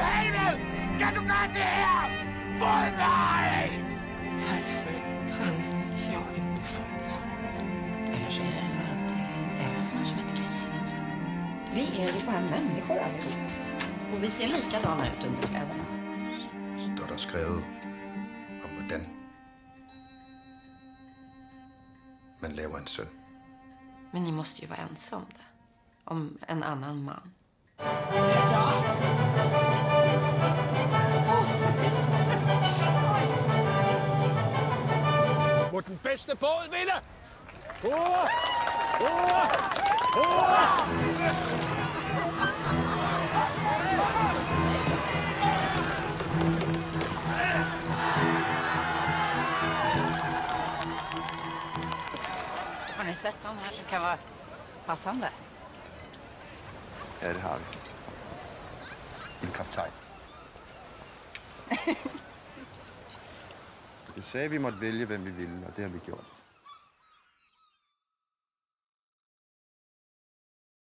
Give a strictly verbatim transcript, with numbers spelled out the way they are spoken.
helvede! Kan du gøre det her? Mod mig! Varför kan jag inte få ett svar? Eller så är det så att det är Esmer som inte kan ge något. Vi är ju bara människor allihop. Och vi ser likadana ut under kläderna. Står der skrevet om hvordan man laver en søn. Men ni måste ju vara ense om det. Om en annan man. Må den bedste båd vinde! Hurra! Hurra! Hurra! Har ni sett någon här som kan vara passande? Ja, det har vi. En kaptajn. Det sagde, vi måtte vælge, hvem vi ville, og det har vi gjort.